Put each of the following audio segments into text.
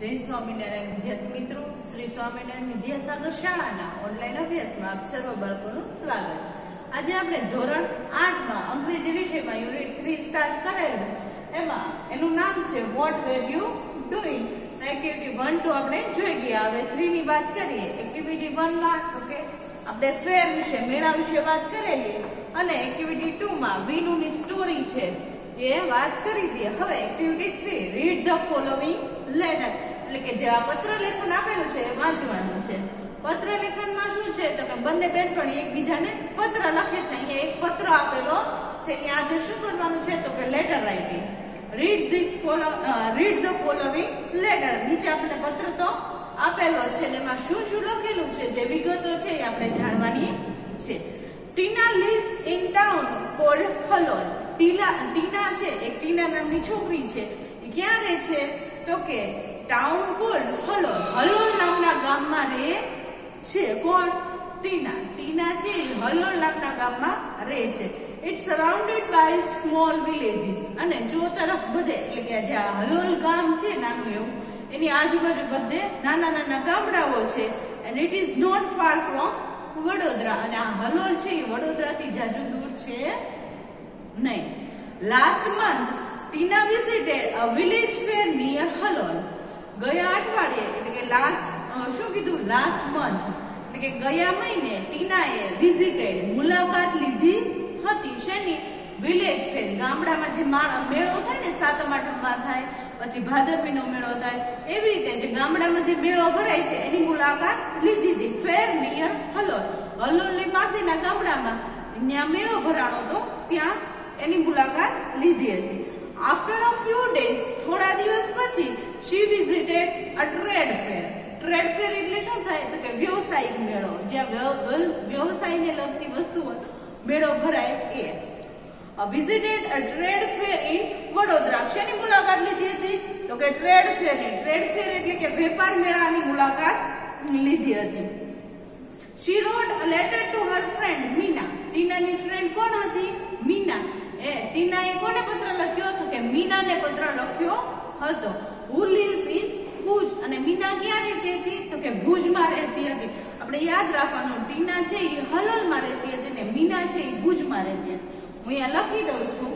जय स्वामीनारायण विद्यार्थी मित्रों, श्री स्वामीनारायण विद्यासागर शाळाना ऑनलाइन अभ्यासमां आप सर्व बाळकोनुं स्वागत छे। આજે આપણે ધોરણ 8 માં અંગ્રેજી વિષયમાં યુનિટ 3 સ્ટાર્ટ કરેલું, એમાં એનું નામ છે what were you doing. Activity 1 2 આપણે જોઈ ગયા। હવે 3 ની વાત કરીએ। એક્ટિવિટી 1 માં ઓકે આપણે ફેર વિશે, મેળા વિશે વાત કરેલી, અને એક્ટિવિટી 2 માં વિનુની સ્ટોરી છે એ વાત કરી દીધી। હવે activity 3 read the following letter, એટલે કે જે આ પત્ર લેખન આપેલું છે એ વાંચવાનું છે। પત્ર લેખનમાં શું છે તો કે બંને બેનપણી એકબીજાને પત્ર લખે છે। અહીંયા એક પત્ર આપેલો છે, અહીંયા આજે શું કરવાનું છે તો કે letter writing. Read the following letter. નીચે આપણે પત્ર તો આપેલો છે ને એમાં શું શું લખેલું છે, જે વિગતો છે એ આપણે જાણવાની છે। ટીના lives in town called Halol. ટીના છે, એક ટીના નામની છોકરી છે, એ ક્યાં રહે છે તો કે ટાઉન કોલ્ડ હલોલ, હલોલ નામના ગામમાં રહે છે। કોણ? ટીના છે હલોલ નામના ગામમાં રહે છે। It's surrounded by small villages, અને જો તરફ બધે, એટલે કે જે હલોલ ગામ છે નાનું એવું, એની આજુબાજુ બધે નાના નાના ગામડાઓ છે। And it is not far from Vadodara, અને આ હલોલ છે એ વડોદરાથી જાજુ દૂર છે નહીં। Last month Tina visited a village fair near Halol. ગયા અઠવાડિયે, એટલે કે શું કીધું, લાસ્ટ મંથ, એટલે કે ગયા મહિને ટીનાએ વિઝિટેડ મુલાકાત લીધી હતી શેની? Village fair. ગામડામાં જે મેળો થાય ને, સાતમ આઠમમાં થાય, પછી ભાદરવીનો મેળો થાય, એવી રીતે જે ગામડામાં જે મેળો ભરાય છે એની મુલાકાત લીધી હતી। ફેર નિયર હલોલ, હલોલની પાસેના ગામડામાં ત્યાં મેળો ભરાણો તો ત્યાં એની મુલાકાત લીધી હતી। આફ્ટર અ ફ્યુ ડેઝ, થોડા દિવસ પછી, she visited a trade fair. Trade fair એટલે શું થાય તો કે વ્યવસાયિક મેળો, જ્યાં વ્યવસાયને લગતી વસ્તુઓ મેળો ભરાય એ। Visited a trade fair in Vadodara. શેની મુલાકાત લીધી હતી તો કે ટ્રેડ ફેરની। ટ્રેડ ફેર એટલે કે વેપાર મેળાની મુલાકાત લીધી હતી। She wrote a letter to her friend Meena. ટીનાની ફ્રેન્ડ કોણ હતી? મીના। ટીનાએ કોને પત્ર લખ્યો તો કે મીનાને પત્ર લખ્યો હતો। હુ લીવ્સ ઇન ભુજ, અને મીના ક્યાં રહેતી હતી તો કે ભુજમાં રહેતી હતી। આપણે યાદ રાખવાનું, ટીના છે એ હલોલમાં રહેતી હતી ને મીના છે એ ભુજમાં રહેતી હતી। હું અહીંયા લખી દઉં છું।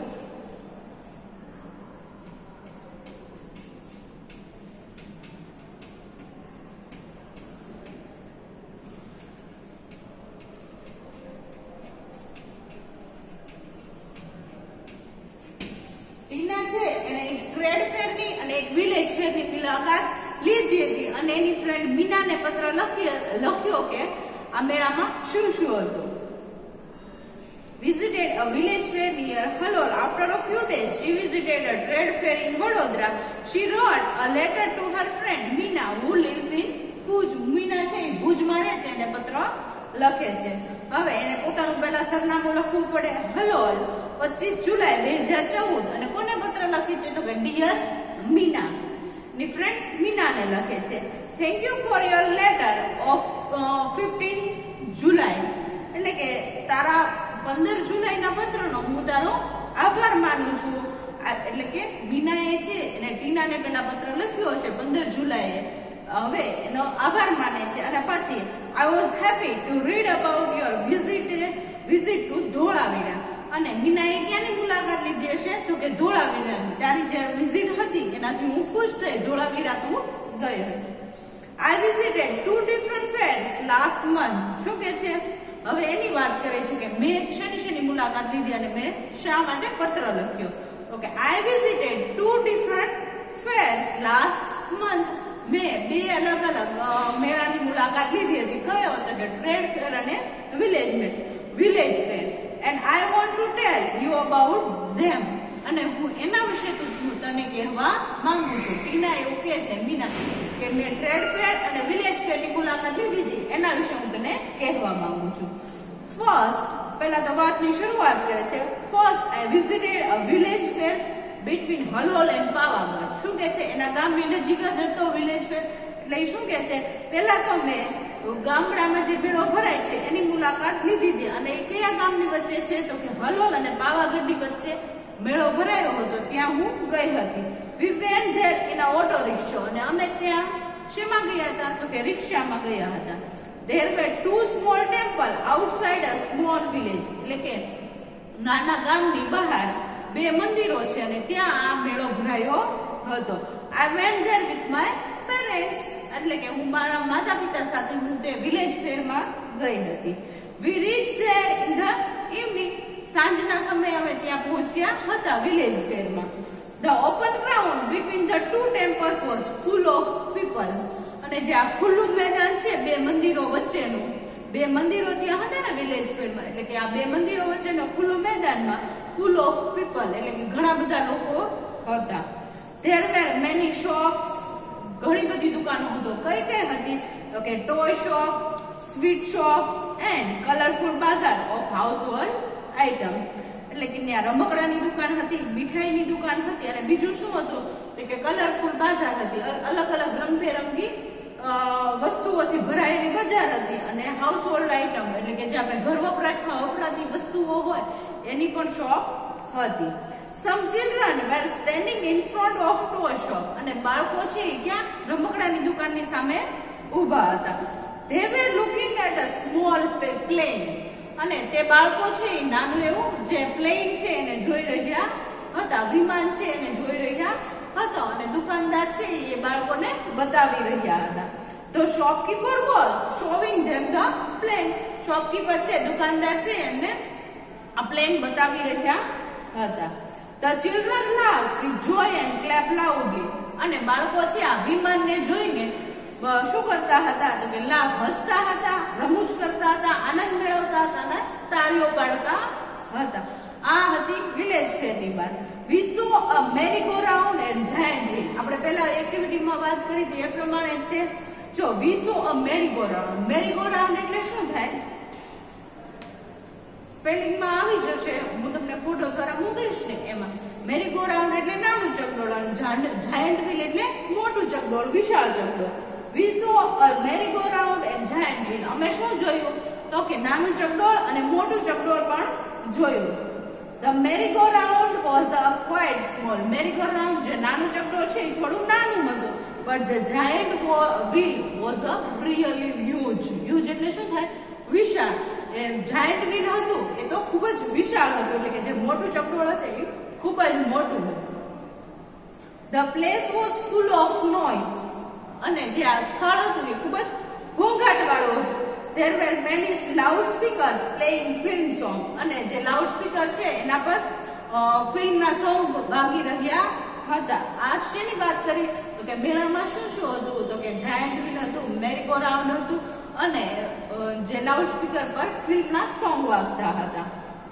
ટીના છે એને એક ટ્રેડ ફેરની અને એક વિલેજ ફેરની મુલાકાત લીધી હતી, અને એની ફ્રેન્ડ મીનાને પત્ર લખ્યો કે આ મેળામાં શું શું હતું। Visited a village fair near Halol. After a few days, she visited a trade fair in Vadodara. She wrote a letter to her friend Meena, who lives in Bhuj. Meena છે એ ભુજમાં રહે છે અને પત્ર લખે છે। હવે એને પોતાનું પહેલા સરનામું લખવું પડે। હલોલ, 25 જુલાઈ 2014, અને કોને પત્ર લખી છે તો કે ડિયર મીના, ની ફ્રેન્ડ મીનાને લખે છે। Thank you for your letter of 15 July, એટલે કે તારા 15 જુલાઈના પત્રનો હું તારો આભાર માનું છું। એટલે કે મીનાએ છે એને ટીનાને પહેલા પત્ર લખ્યો છે 15 જુલાઈએ, હવે એનો આભાર માને છે। અને પછી I was happy to read about your visit to Dholavira, અને મીનાએ ક્યાંની મુલાકાત લીધી હશે તો કે ધોળાવીરાની। તારી જે વિઝિટ હતી એનાથી હું ખુશ થઈ, ધોળાવીરા તું ગઈ હતી। I visited 2 different fairs last month. શું કે છે હવે એની વાત કરે છે કે મેં શેની મુલાકાત લીધી અને મેં શા માટે પત્ર લખ્યો। Okay, I visited 2 different fairs last month. મેં બે અલગ અલગ મેળાની મુલાકાત લીધી હતી। કયો હતો કે ટ્રેડ ફેર અને village fair. And I want to tell you about them, અને હું એના વિશે તને કહેવા માંગુ છું। ટીના એવું કહે છે મીના કે મેં ટ્રેડ ફેર અને વિલેજ ફેરની મુલાકાત લીધી હતી, એના વિશે હું તને કહેવા માંગુ છું। ફર્સ્ટ, પહેલા તો વાતની શરૂઆત કરે છે। First, I visited a village fair between Halol and Pavagadh. શું કે છે એના ગામની નજીક જ હતો વિલેજ ફેર, એટલે શું કે છે પહેલા તો મેં ગામડામાં જે મેળો ભરાય છે એની મુલાકાત લીધી હતી, અને એ કયા ગામની વચ્ચે છે તો કે હલોલ અને પાવાગઢની વચ્ચે મેળો ભરાયો હતો ત્યાં હું ગઈ હતી. We went there in a auto rickshaw. અને અમે ત્યાં શેમાં ગયા હતા? તો કે રિક્ષામાં ગયા હતા. There were two small temples outside a small village. એટલે કે નાના ગામની બહાર બે મંદિરો છે અને ત્યાં આ મેળો ભરાયો હતો. I went there with my parents. એટલે કે હું મારા માતા પિતા સાથે હું તે વિલેજ ફેરમાં ગઈ હતી. We reached there in the evening. સાંજના સમયે અમે ત્યાં પહોંચ્યા હતા વિલેજ ફેરમાં. The open ground between the two temples was full of people. અને જે આ ખુલ્લું મેદાન છે બે મંદિરો વચ્ચેનું, બે મંદિરો ત્યાં હતા ને વિલેજ ફેરમાં, એટલે કે આ બે મંદિરો વચ્ચેનો ખુલ્લું મેદાનમાં full of people એટલે કે ઘણા બધા લોકો હતા. There were many shops. ઘણી બધી દુકાનો હતો. કઈ કઈ હતી? તો કે toy shop, sweet shops and colorful bazaar of household item. એટલે કે ત્યાં રમકડાની દુકાન હતી, મીઠાઈની દુકાન હતી અને બીજું શું હતું? તો કે કલરફુલ બાજાર હતી. અલગ અલગ રંગબેરંગી વસ્તુઓથી ભરાયેલી બજાર હતી અને હાઉસહોલ્ડ આઇટમ એટલે કે જે આપણે ઘર વપરાશમાં વપરાતી વસ્તુઓ હોય એની પણ શોપ હતી. Some children were standing in front of toy shop. અને બાળકો છે એ ક્યાં? રમકડાની દુકાનની સામે ઊભા હતા. They were looking at a small plane. અને તે બાળકો છે એ નાનું એવું જે પ્લેન છે એને જોઈ રહ્યા હતા, વિમાન છે એને જોઈ રહ્યા હતા અને દુકાનદાર છે એ બાળકોને બતાવી રહ્યા હતા. The shopkeeper was showing them the plane. Shopkeeper છે દુકાનદાર છે એમને આ પ્લેન બતાવી રહ્યા હતા. The children laughed with joy and clapped loudly. અને બાળકો છે આ વિમાનને જોઈને શું કરતા હતા? તો કે લાભ હસતા હતા, રમૂજ કરતા હતા, આનંદ મેળવતા હતા અને તાળીઓ પાડતા હતા. આ હતી વિલેજ ફેરની વાત. We saw a merry-go-round and giant wheel. આપણે પહેલા એક્ટિવિટીમાં વાત કરી હતી એ પ્રમાણે તે જો we saw a merry-go-round. merry-go-round એટલે શું થાય? સ્પેલિંગમાં આવી જશે, હું તમને ફોટો દ્વારા મોકલીશ ને એમાં. merry-go-round એટલે નાનું ચકડોળ અને giant wheel એટલે મોટું ચકડોળ, વિશાળ ચકડોળ. We saw a merry-go-round and giant wheel. અમે શું જોયું? તો કે નાનું ચકડોળ અને મોટું ચકડોળ પણ જોયું. The merry-go-round was quite small. merry-go-round જે નાનું ચકડોળ છે એ થોડું નાનું હતું. But the giant wheel was really huge. Huge એટલે શું થાય? વિશાળ. એ giant wheel હતું એ તો ખૂબ જ વિશાળ હતું એટલે કે જે મોટું ચકડોળ હતું એ ખૂબ જ મોટું હતું. The place was full of noise. અને જે આ સ્થળ હતું એ ખૂબ જ ઘોંઘાટવાળું હતું. There were many loudspeakers playing film song. અને જે લાઉડસ્પીકર છે એના પર ફિલ્મના સોંગ વાગી રહ્યા હતા. આ શેની વાત કરી? તો કે મેળામાં શું શું હતું? તો કે જાયન્ટ વ્હીલ હતું, મેરી-ગો-રાઉન્ડ હતું અને જે લાઉડસ્પીકર પર ફિલ્મના સોંગ વાગતા હતા.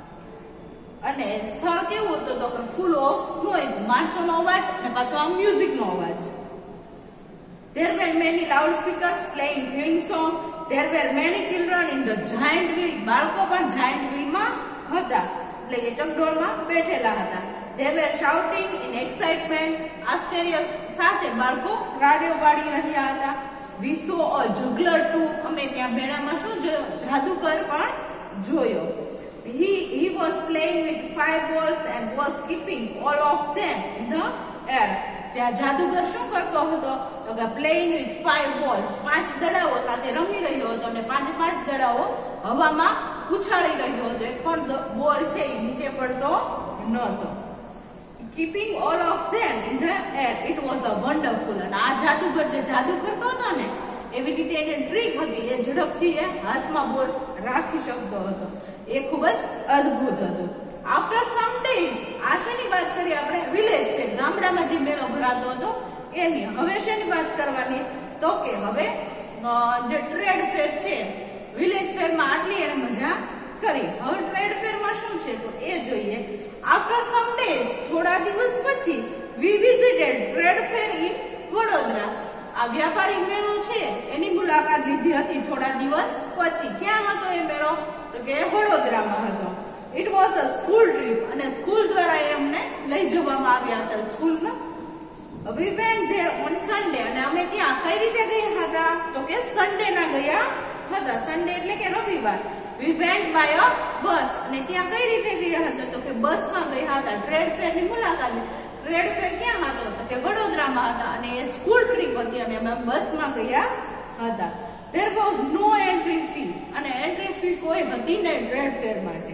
અને સ્થળ કેવું હતું? તો કે ફૂલ ઓફ નોઇઝ, માણસોનો અવાજ અને પાછો આ મ્યુઝિકનો અવાજ. There were many loudspeakers playing film song. There were many children in the giant wheel. બાળકો પણ giant wheel માં હતા એટલે કે ચકડોળમાં બેઠેલા હતા. They were shouting in excitement. આશ્ચર્ય સાથે બાળકો રાડિયો પાડી રહ્યા હતા. We saw a juggler too. અમે ત્યાં મેળામાં શું જોયો? જાદુગર પણ જોયો. He was playing with 5 balls and was keeping all of them in the air. જ્યાં જાદુગર શું કરતો હતો? તો કે પ્લેઇંગ વિથ 5 બોલ્સ, 5 દડાઓ સાથે રમી રહ્યો હતો અને 5 દડાઓ હવામાં ઉછાળી રહ્યો હતો. એક પણ બોલ છે એ નીચે પડતો નહોતો. Keeping all of them in the air. It was a wonderful. અને આ જાદુગર જે જાદુ કરતો હતો ને એવી રીતે એની ટ્રીક હતી. એ ઝડપથી એ હાથમાં બોલ રાખી શકતો હતો. એ ખૂબ જ અદ્ભુત હતું. After some days, આ શેની વાત કરી આપણે? વિલેજ ફેર, ગામડામાં જે મેળો ભરાતો હતો એની. હવે શેની વાત કરવાની? તો કે હવે જે ટ્રેડ ફેર છે, વિલેજ ફેરમાં આટલી એને મજા કરી. હવે ટ્રેડ ફેરમાં શું છે તો એ જોઈએ. After some days, થોડા દિવસ પછી we visited trade fair in Vadodara. આ વ્યાપારી મેળો છે એની મુલાકાત લીધી હતી થોડા દિવસ પછી. ક્યાં હતો એ મેળો? તો કે વડોદરામાં હતો. It was a school trip. અને સ્કૂલ દ્વારા એમને લઈ જવામાં આવ્યા હતા સ્કૂલમાં. We went there on Sunday. અને અમે ત્યાં કઈ રીતે ગયા હતા? તો કે સન્ડે ના ગયા હતા. સન્ડે એટલે કે રવિવાર. We went by a bus. અને ત્યાં કઈ રીતે ગયા હતા તો કે બસમાં ગયા હતા ટ્રેડ ફેરની મુલાકાત. ટ્રેડ ફેર ક્યાં હતો તો કે વડોદરામાં હતા અને એ સ્કૂલ ટ્રીપ હતી અને અમે બસમાં ગયા હતા. There was no entry fee અને એન્ટ્રી ફી કોઈ હતી નહીં ટ્રેડ ફેર માટે.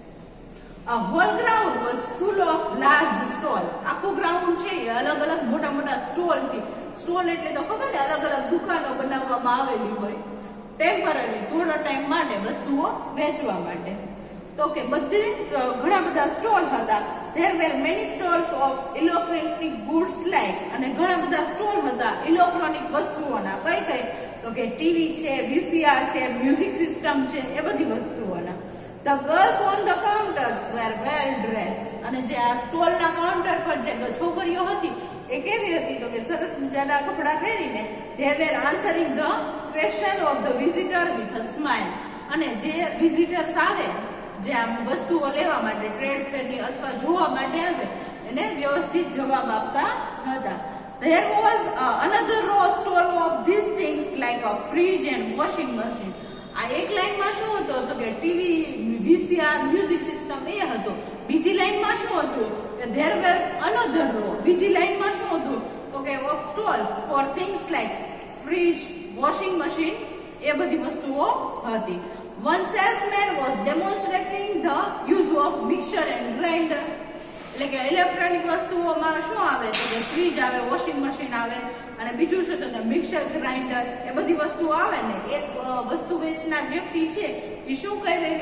A whole ground was full of large stall. આખું ગ્રાઉન્ડ છે એ અલગ અલગ મોટા મોટા સ્ટોલ થી. સ્ટોલ એટલે તો ખબર ને અલગ અલગ દુકાનો બનાવવામાં આવેલી હોય ટેમ્પરરી થોડા ટાઈમ માટે વસ્તુઓ વેચવા માટે. તો કે બધે ઘણા બધા સ્ટોલ હતા. There were many stalls of electronic goods like અને ઘણા બધા સ્ટોલ હતા ઇલેક્ટ્રોનિક વસ્તુઓના. કઈ કઈ તો કે ટીવી છે, વીસીઆર છે, મ્યુઝિક સિસ્ટમ છે, એ બધી વસ્તુઓના. The girls on the counters were well dressed અને જે આ સ્ટોલ ના કાઉન્ટર પર જે છોકરીઓ હતી એ કેવી હતી તો કે સરસ મજાના કપડા પહેરીને they were answering the question of the visitor with a smile. અને જે વિઝિટર્સ આવે જે આમ વસ્તુઓ લેવા માટે ટ્રેડ ફેરની અથવા જોવા માટે આવે એને વ્યવસ્થિત જવાબ આપતા હતા. There was another row stall of these things like a fridge and washing machine. આ એક લાઈનમાં શું હતું તો કે ટીવી, વીસીઆર, મ્યુઝિક સિસ્ટમ એ હતો. બીજી લાઈનમાં શું હતું કે there were another row. બીજી લાઈનમાં શું હતું તો કે of stalls for things like fridge, washing machine, એ બધી વસ્તુઓ હતી. One salesman was demonstrating the use of mixer and grinder. એટલે કે ઇલેક્ટ્રોનિક વસ્તુઓમાં શું આવે તો કે ફ્રીજ આવે, વોશિંગ મશીન આવે અને બીજું છે તો કે મિક્સર, ગ્રાઇન્ડર, એ બધી વસ્તુઓ આવે ને. એક વસ્તુ વેચનાર વ્યક્તિ છે એ શું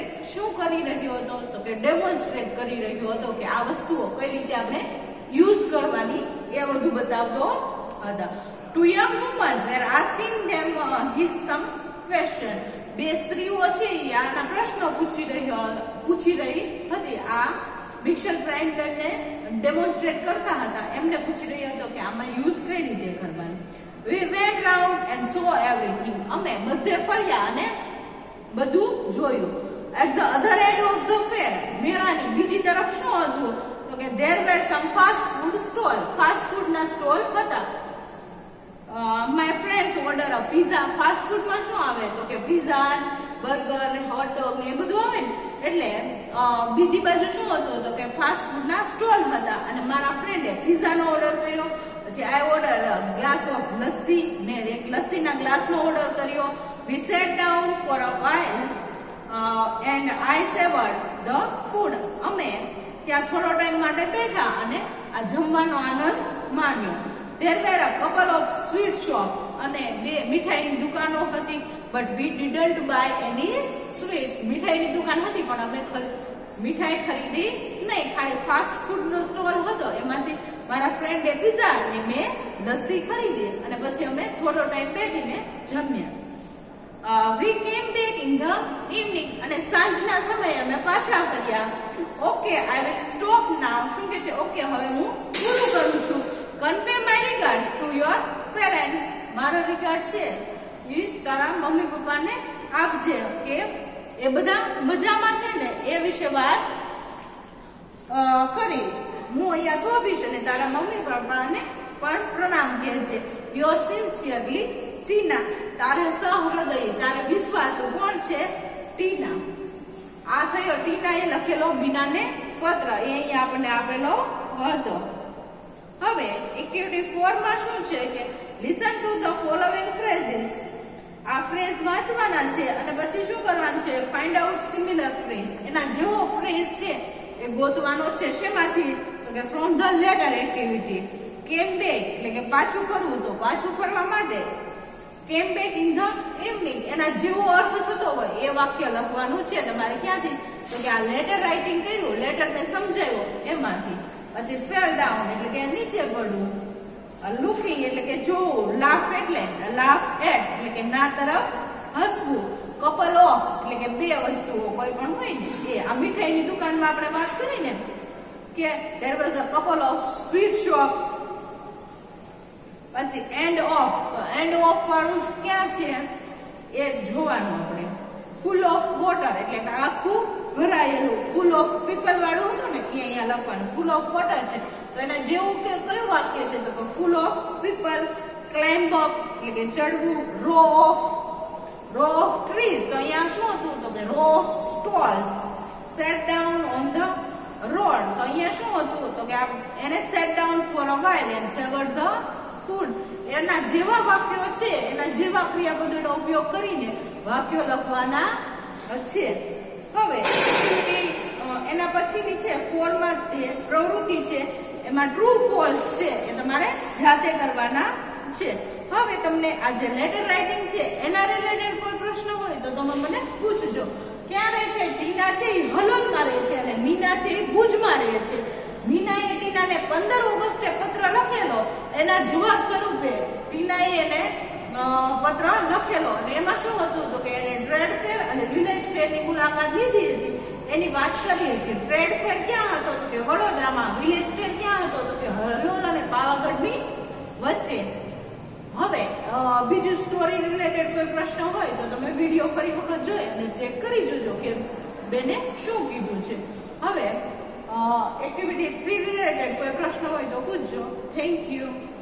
કરી રહ્યો હતો તો કે ડેમોન્સ્ટ્રેટ કરી રહ્યો હતો કે આ વસ્તુઓ કઈ રીતે આપણે યુઝ કરવાની એ બધું બતાવતો હતા. Two young women were asking them some question. બે સ્ત્રીઓ છે એ આના પ્રશ્નો પૂછી રહી હતી. આ મિક્સર ગ્રાઇન્ડર ને ડેમોન્સ્ટ્રેટ કરતા હતા. એમને પૂછી રહ્યો હતો કે આમાં યુઝ કઈ રીતે કરવાનું. We went round and saw everything. અમે બધે ફર્યા અને બધું જોયું. At the other end of the fair, મેળાની બીજી તરફ શું હતું તો કે there were some fast food stall. Fast food ના સ્ટોલ હતા. My friends order a pizza. Fast food માં શું આવે તો કે પિઝા, બર્ગર, હોટ ડોગ એ બધું આવે ને. એટલે બીજી બાજુ શું હતું તો કે ફાસ્ટ ફૂડ ના સ્ટોલ હતા અને મારા ફ્રેન્ડે પિઝા નો ઓર્ડર કર્યો. પછી I ordered a glass of lassi. મેં એક લસ્સીના ગ્લાસનો ઓર્ડર કર્યો. We sat down for a while and I savored the food. અમે ત્યાં થોડો ટાઈમ માટે બેઠા અને આ જમવાનો આનંદ માણ્યો. There were a couple of sweet shops અને બે મીઠાઈની દુકાનો હતી. But we didn't buy any sweets. મીઠાઈની દુકાન હતી પણ અમે મીઠાઈ ખરીદી નહીં. ખાલી ફાસ્ટ ફૂડ નો સ્ટોલ હતો. એમાંથી મારા ફ્રેન્ડે પિઝા અને મેં લસ્સી ખરીદી અને પછી અમે થોડો ટાઈમ બેઠીને જમ્યા. We came back in the evening અને સાંજના સમયે અમે પાછા ફર્યા. Okay, I will stop now. શું કે છે ઓકે હવે હું પૂરું કરું છું. Convey my regards to your parents. મારો રિગાર્ડ છે એ તારા મમ્મી પપ્પાને આપજે કે એ બધા મજામાં છે ને એ વિશે વાત કરી. હું અહીંયા થોભીશ અને તારા મમ્મી પપ્પાને પણ પ્રણામ કહેજે. Your sincerely Tina. તારે સહૃદય, તારે વિશ્વાસુ. કોણ છે? ટીના. આ થયો ટીનાએ લખેલો મીનાને પત્ર. એ અહીંયા આપણને આપેલો હતો. હવે એક્ટિવિટી 4 માં શું છે કે listen to the following phrases. આ ફ્રેઝ વાંચવાના છે અને પછી શું કરવાનું છે ફાઇન્ડ આઉટ સિમિલર ફ્રેઝ. એના જેવો ફ્રેઝ છે એ ગોતવાનો છે. શેમાંથી તો કે from the letter activity. Came back એટલે કે પાછું ફરવું. તો પાછું ફરવા માટે કેમ બેક ઇન ધ ઇવનિંગ એના જેવો અર્થ થતો હોય એ વાક્ય લખવાનું છે તમારે. ક્યાંથી તો કે આ લેટર રાઇટિંગ કર્યું, લેટર ને સમજાવ્યો એમાંથી. પછી ફેલ ડાઉન એટલે કે નીચે પડવું. લુકિંગ એટલે કે જોવું. લાફ એટલે લાફ એટ એટલે કે ના તરફ હસવું. કપલ ઓફ એટલે કે બે વસ્તુઓ કોઈ પણ હોય ને એ. આ મીઠાઈની દુકાનમાં આપણે વાત કરી ને કે there was a couple of sweet shops. પછી એન્ડ ઓફ. તો એન્ડ ઓફ વાળું ક્યાં છે એ જોવાનું આપણે. ફૂલ ઓફ વોટર એટલે કે આખું ભરાયેલું. ફૂલ ઓફ પીપલ વાળું હતું ને એ અહીંયા લખવાનું. ફૂલ ઓફ વોટર છે તો એના જેવું કે કયું વાક્ય છે તો full of people. Climb up એટલે કે ચડવું. Row of row of trees, તો અહીંયા શું હતું તો કે row of stalls. Sat down on the road, તો અહીંયા શું હતું તો કે એને sat down for a while and savored the food. એના જેવા વાક્યો છે, એના જેવા ક્રિયાપદોનો ઉપયોગ કરીને વાક્યો લખવાના છે. હવે એના પછીની છે ફોરમાં તે પ્રવૃત્તિ છે, એમાં ટ્રુ ફોલ્સ છે એ તમારે જાતે કરવાના છે. હવે તમને આ જે લેટર રાઇટિંગ છે એના રિલેટેડ કોઈ પ્રશ્ન હોય તો તમે મને પૂછજો. ક્યાં રહે છે? ટીના છે એ હલોલમાં રહે છે અને મીના છે એ ભુજમાં રહે છે. મીનાએ ટીનાને 15 ઓગસ્ટે પત્ર લખેલો, એના જવાબ સ્વરૂપે ટીનાએ એને પત્ર લખેલો અને એમાં શું હતું તો કે એને ટ્રેડ ફેર અને વિલેજ ફેરની મુલાકાત લીધી હતી, એની વાત કરી હતી. ટ્રેડ ફેર ક્યાં હતો તો કે વડોદરામાં, વિલેજ ફેર ક્યાં હતો તો કે હલોલ અને પાવાગઢની વચ્ચે. હવે બીજું સ્ટોરી રિલેટેડ કોઈ પ્રશ્ન હોય તો તમે વિડીયો ફરી વખત જોઈ અને ચેક કરી જોજો કે બેને શું કીધું છે. હવે એક્ટિવિટી 3 રિલેટેડ કોઈ પ્રશ્ન હોય તો પૂછજો. Thank you.